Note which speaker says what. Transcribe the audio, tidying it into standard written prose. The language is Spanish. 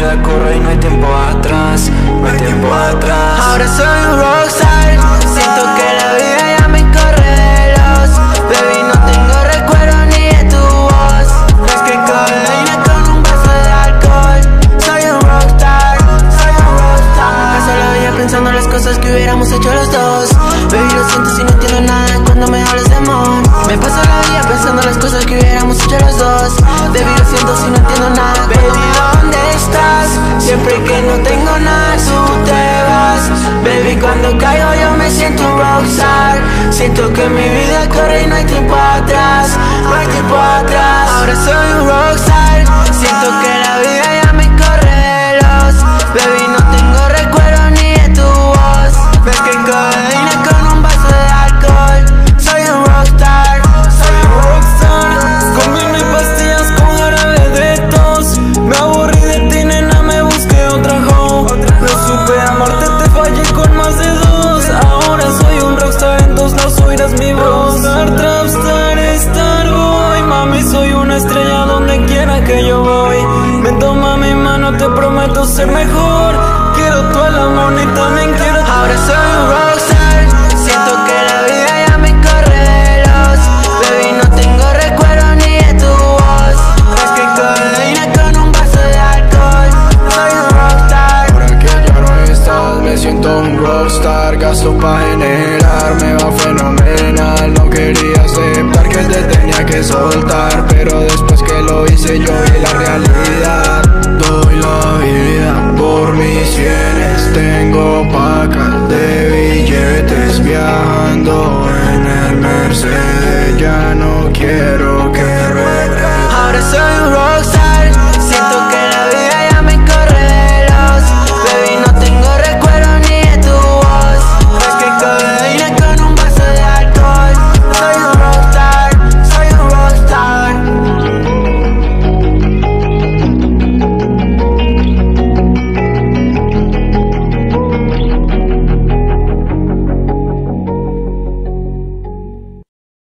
Speaker 1: vida corre y no hay tiempo atrás, no hay tiempo atrás.
Speaker 2: Ahora soy un rockstar, siento que la vida ya me corre veloz. Baby, no tengo recuerdo ni de tu voz. Más que codeína con un vaso de alcohol. Soy un rockstar, soy un rockstar. Paso la vida pensando en las cosas que hubiéramos hecho los dos. Baby, lo siento si no entiendo nada cuando me hablas de amor. Me paso la vida pensando en las cosas que hubiéramos hecho los dos. Baby, lo siento si no entiendo nada. Baby, ¿dónde estás? Siempre que no tengo nada, tú te vas. Baby, cuando caigo yo me siento un rockstar. Siento que mi vida corre y no hay tiempo atrás, no hay tiempo atrás. Ahora soy un rockstar, siento que la vida ya me corre veloz. Baby, no tengo recuerdo ni de tu voz. Ves que codeína con un vaso de alcohol. Soy un rockstar, soy un rockstar.
Speaker 3: Comí mis pastillas con jarabe de tos. Me aburrí de ti, nena, me busqué otra hoe. No supe amarte, te fallé con más de dos. Ahora soy un rockstar, en todos lados oirás mi voz. Trapstar, Starboy, mami, soy una estrella donde quiera que yo voy. Ven, toma mi mano, te prometo ser mejor. Quiero tu amor y también quiero tu...
Speaker 2: Ahora soy un rockstar, siento que la vida ya me corre veloz. Baby, no tengo recuerdo ni de tu voz. Más que codeína con un vaso de alcohol. Soy un rockstar.
Speaker 1: Ahora que ya no estás, me siento un rockstar. Gasto pa' generar, me va fenomenal. No quería aceptar que te tenía que soltar, pero después que lo hice yo vi la realidad. Doy la vida por mis sienes, tengo pacas de billetes. Viajando en el Mercedes, ya no quiero que regreses.
Speaker 2: Ahora soy un rockstar.